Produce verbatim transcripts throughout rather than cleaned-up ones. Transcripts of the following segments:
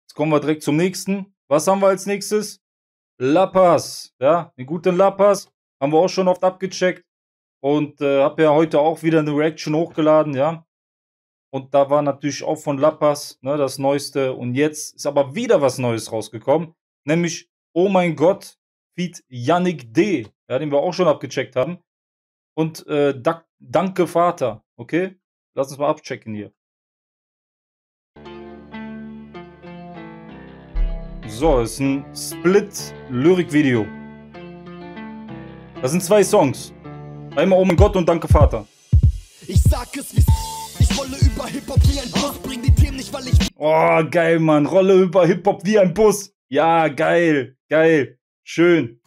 Jetzt kommen wir direkt zum nächsten. Was haben wir als nächstes? La Paz. Ja, den guten La Paz haben wir auch schon oft abgecheckt. Und äh, habe ja heute auch wieder eine Reaction hochgeladen, ja. Und da war natürlich auch von La Paz, ne, das Neueste. Und jetzt ist aber wieder was Neues rausgekommen. Nämlich, oh mein Gott, feat. Yannick D. Ja, den wir auch schon abgecheckt haben. Und äh, da, danke Vater, okay? Lass uns mal abchecken hier. So, das ist ein Split-Lyrik-Video. Das sind zwei Songs. Einmal Oh mein Gott und Danke Vater. Ich sag es wie ich rolle über Hip-Hop wie ein Bus, bring die Themen nicht, weil ich... Oh, geil, Mann. Rolle über Hip-Hop wie ein Bus. Ja, geil, geil, schön.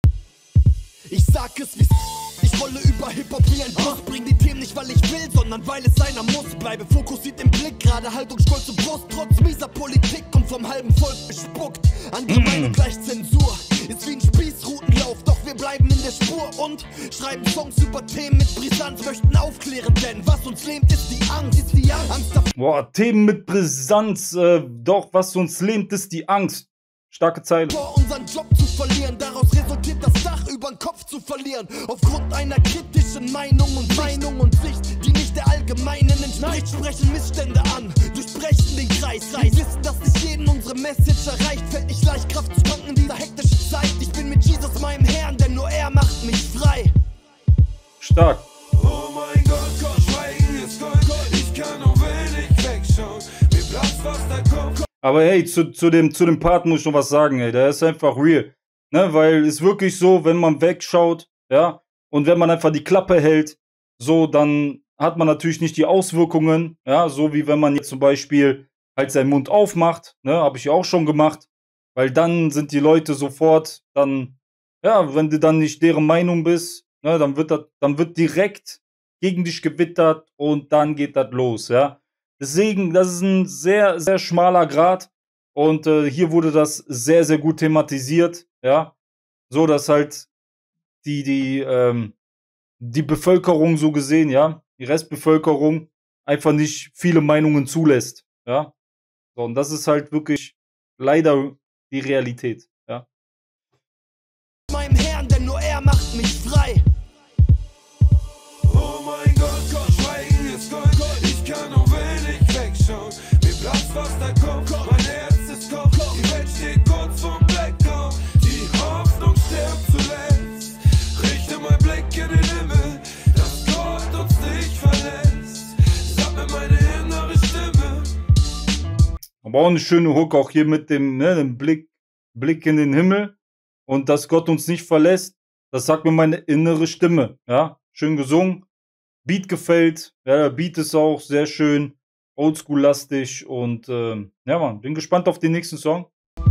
Ich sag es wie ich rolle über Hip-Hop wie ein Bus, bring die Themen nicht, weil ich will, sondern weil es einer muss. Bleibe fokussiert im Blick, gerade Haltung, Stolz und Brust, trotz mieser Politik und vom halben Volk bespuckt. Andere mm. Meinung gleich Zensur, ist wie ein Spießrutenlauf, doch wir bleiben in der Spur und schreiben Songs über Themen mit Brisanz, möchten aufklären, denn was uns lähmt, ist die Angst, ist die Angst davor. Boah, Themen mit Brisanz, äh, doch was uns lähmt, ist die Angst. Starke Zeile. Vor unseren Job zu verlieren, daraus resultiert das Dach über den Kopf zu verlieren. Aufgrund einer kritischen Meinung und Meinung und Sicht, die nicht der allgemeinen entspricht, sprechen Missstände an, durchbrechen den Kreis. Wir wissen, dass nicht jeden unsere Message erreicht, fällt nicht leicht Kraft zu tanken in dieser hektischen Zeit. Ich bin mit Jesus, meinem Herrn, denn nur er macht mich frei. Stark. Oh mein Gott, Gott, Schweigen ist Gold. Ich kann nur wenig wegschauen. Mir platzt was da kommt. Aber hey, zu, zu, dem, zu dem Part muss ich noch was sagen, ey. Der ist einfach real. Ne, weil es wirklich so, wenn man wegschaut, ja, und wenn man einfach die Klappe hält, so, dann hat man natürlich nicht die Auswirkungen, ja, so wie wenn man jetzt zum Beispiel halt seinen Mund aufmacht, ne, habe ich auch schon gemacht, weil dann sind die Leute sofort, dann, ja, wenn du dann nicht deren Meinung bist, ne, dann wird das, dann wird direkt gegen dich gewittert und dann geht das los, ja. Deswegen, das ist ein sehr, sehr schmaler Grat und äh, hier wurde das sehr, sehr gut thematisiert, ja, so dass halt die, die, ähm, die Bevölkerung so gesehen, ja, die Restbevölkerung einfach nicht viele Meinungen zulässt, ja, so, und das ist halt wirklich leider die Realität, ja. Meinem Herrn, denn nur er macht mich frei. Oh mein Gott, Gott, Schweigen ist Gold. Ich kann nur wenig wegschauen. Mir platzt was da kommt. Mein Herz ist Kopf. Die Welt steht kurz vorm Blackout. Die Hoffnung stirbt zuletzt. Richte mein Blick in den Himmel, dass Gott uns nicht verlässt. Sag mir meine innere Stimme. Aber auch eine schöne Hook, auch hier mit dem, ne, dem Blick, Blick in den Himmel. Und dass Gott uns nicht verlässt, das sagt mir meine innere Stimme, ja. Schön gesungen. Beat gefällt, ja, der Beat ist auch sehr schön, oldschool-lastig und ähm, ja, Mann, bin gespannt auf den nächsten Song.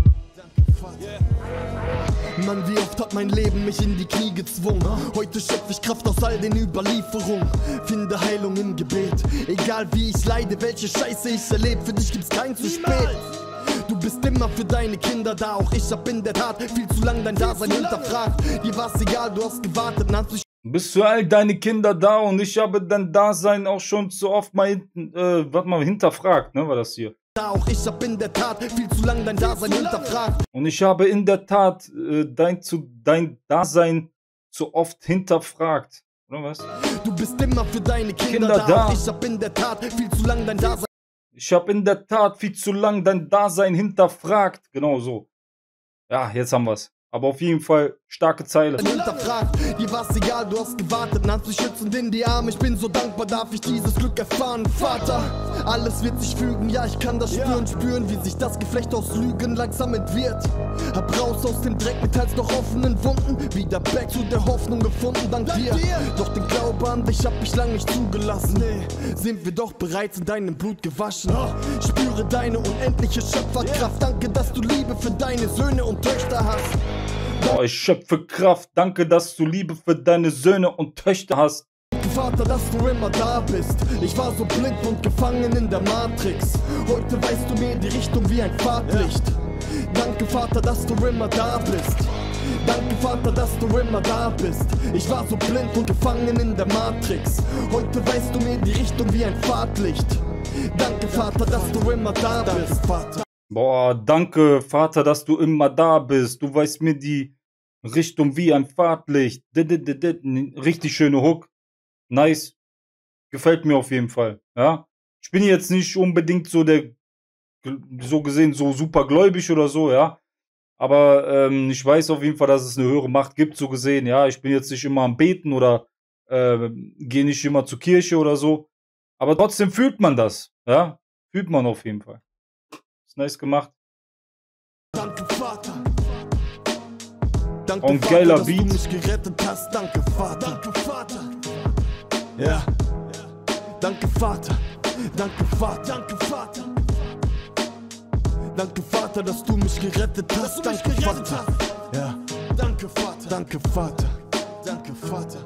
Mann, wie oft hat mein Leben mich in die Knie gezwungen. Heute schöpfe ich Kraft aus all den Überlieferungen. Finde Heilung im Gebet. Egal wie ich leide, welche Scheiße ich erlebe, für dich gibt's kein zu spät. Du bist immer für deine Kinder da, auch ich hab in der Tat viel zu lang dein Dasein hinterfragt. Dir war's egal, du hast gewartet und hast dich... Bist für all deine Kinder da und ich habe dein Dasein auch schon zu oft mal hinten, äh, was mal hinterfragt, ne, war das hier. Auch ich hab in der Tat viel zu lang dein Dasein hinterfragt. Und ich habe in der Tat äh, dein, zu, dein Dasein zu oft hinterfragt, oder was? Du bist immer für deine Kinder, Kinder da, da. auch ich hab in der Tat viel zu lang dein Dasein... Ich habe in der Tat viel zu lang dein Dasein hinterfragt. Genau so. Ja, jetzt haben wir's. Aber auf jeden Fall starke Zeile. Hinterfragt, dir war's egal, du hast gewartet, nahm dich schützend in die Arme. Ich bin so dankbar, darf ich dieses Glück erfahren, Vater. Alles wird sich fügen, ja, ich kann das spüren, spüren, wie sich das Geflecht aus Lügen langsam entwirrt. Hab raus aus dem Dreck mit teils noch offenen Wunden, wieder back zu der Hoffnung gefunden, dank dir. Doch den Glauben an dich hab ich lang nicht zugelassen. Nee, sind wir doch bereits in deinem Blut gewaschen. Spüre deine unendliche Schöpferkraft, danke, dass du Liebe für deine Söhne und Töchter hast. Oh, ich schöpfe Kraft, danke, dass du Liebe für deine Söhne und Töchter hast. Vater, dass du immer da bist. Ich war so blind und gefangen in der Matrix. Heute weißt du mir die Richtung wie ein Fahrtlicht. Danke, Vater, dass du immer da bist. Danke, Vater, dass du immer da bist. Ich war so blind und gefangen in der Matrix. Heute weißt du mir die Richtung wie ein Fahrtlicht. Danke, Vater, dass du immer da bist. Boah, danke, Vater, dass du immer da bist. Du weißt mir die Richtung wie ein Fahrtlicht. Dit, dit, dit, dit. N- Richtig schöne Hook. Nice. Gefällt mir auf jeden Fall. Ja. Ich bin jetzt nicht unbedingt so der, gl- so gesehen, so super gläubig oder so, ja. Aber ähm, ich weiß auf jeden Fall, dass es eine höhere Macht gibt, so gesehen. Ja, ich bin jetzt nicht immer am Beten oder äh, gehe nicht immer zur Kirche oder so. Aber trotzdem fühlt man das. Ja, fühlt man auf jeden Fall. Ist nice gemacht. Danke, Vater. Danke, Auch ein Vater, geiler dass du Beat. mich gerettet hast. Danke, Vater. Danke, Vater. Ja. Danke, Vater. Danke, Vater. Danke, Vater. Danke, Vater, dass du mich gerettet hast. Danke, Vater. Ja. Danke, Vater. Danke, Vater. Danke, Vater.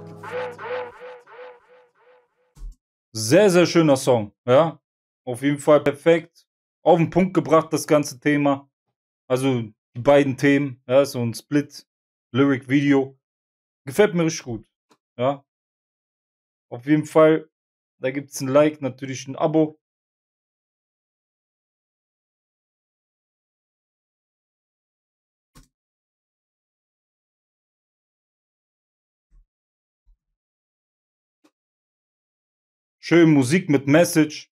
Sehr, sehr schöner Song. Ja, auf jeden Fall perfekt. Auf den Punkt gebracht, das ganze Thema. Also die beiden Themen. Ja, so ein Split-Lyric-Video. Gefällt mir richtig gut. Ja, auf jeden Fall. Da gibt es ein Like, natürlich ein Abo. Schön Musik mit Message.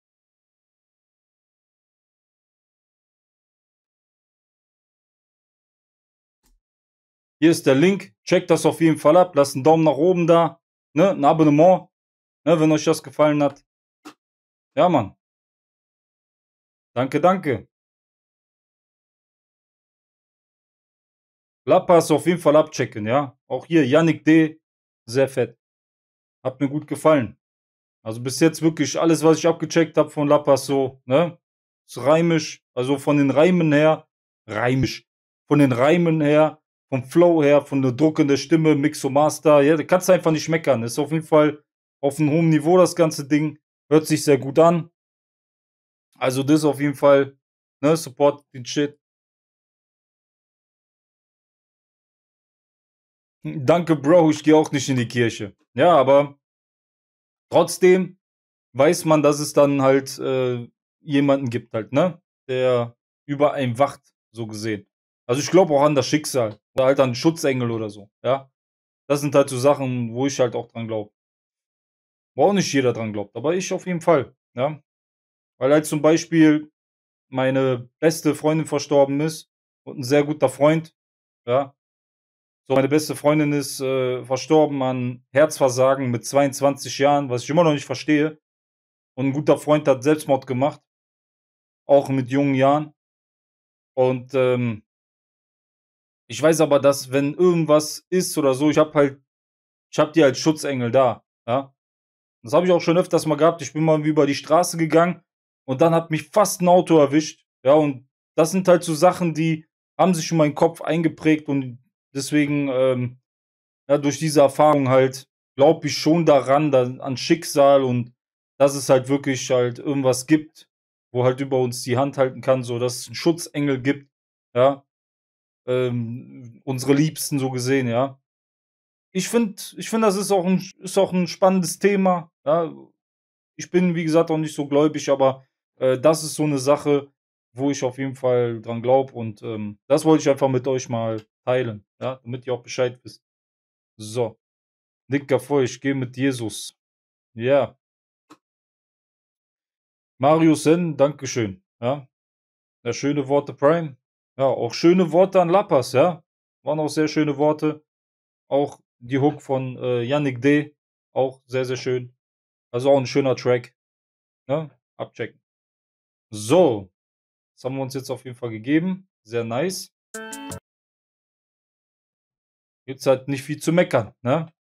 Hier ist der Link. Checkt das auf jeden Fall ab. Lasst einen Daumen nach oben da. Ne? Ein Abonnement. Ne? Wenn euch das gefallen hat. Ja, Mann. Danke, danke. Lappas auf jeden Fall abchecken, ja. Auch hier, Yannick D. Sehr fett. Hat mir gut gefallen. Also bis jetzt wirklich alles, was ich abgecheckt habe von Lappas, so, ne? Ist reimisch. Also von den Reimen her. Reimisch. Von den Reimen her. Vom Flow her. Von der Druck in der Stimme. Mix und Master. Ja, da kannst du einfach nicht meckern. Ist auf jeden Fall auf einem hohen Niveau das ganze Ding. Hört sich sehr gut an. Also das auf jeden Fall. Ne? Support den Shit. Danke, Bro. Ich gehe auch nicht in die Kirche. Ja, aber trotzdem weiß man, dass es dann halt äh, jemanden gibt halt, ne? Der über einem wacht, so gesehen. Also ich glaube auch an das Schicksal. Oder halt an einen Schutzengel oder so, ja? Das sind halt so Sachen, wo ich halt auch dran glaube. Wo auch nicht jeder dran glaubt, aber ich auf jeden Fall, ja? Weil halt zum Beispiel meine beste Freundin verstorben ist und ein sehr guter Freund, ja? So, meine beste Freundin ist äh, verstorben an Herzversagen mit zweiundzwanzig Jahren, was ich immer noch nicht verstehe. Und ein guter Freund hat Selbstmord gemacht, auch mit jungen Jahren. Und ähm, ich weiß aber, dass wenn irgendwas ist oder so, ich habe halt, ich habe die als Schutzengel da. Ja? Das habe ich auch schon öfters mal gehabt. Ich bin mal über die Straße gegangen und dann hat mich fast ein Auto erwischt. Ja, und das sind halt so Sachen, die haben sich in meinen Kopf eingeprägt und deswegen, ähm, ja, durch diese Erfahrung halt, glaube ich schon daran, da, an Schicksal und dass es halt wirklich halt irgendwas gibt, wo halt über uns die Hand halten kann, so dass es einen Schutzengel gibt, ja, ähm, unsere Liebsten so gesehen, ja. Ich finde, ich finde, das ist auch ein, ist auch ein spannendes Thema, ja. Ich bin, wie gesagt, auch nicht so gläubig, aber äh, das ist so eine Sache, wo ich auf jeden Fall dran glaube und ähm, das wollte ich einfach mit euch mal teilen, ja, damit ihr auch Bescheid wisst. So. Dicker vor, ich gehe mit Jesus. Ja. Mario Sen, Dankeschön. Ja. Ja, schöne Worte, Prime. Ja, auch schöne Worte an Lappas, ja. Waren auch sehr schöne Worte. Auch die Hook von äh, Yannick D. Auch sehr, sehr schön. Also auch ein schöner Track. Ne? Abchecken. So. Das haben wir uns jetzt auf jeden Fall gegeben. Sehr nice. Gibt's halt nicht viel zu meckern, ne?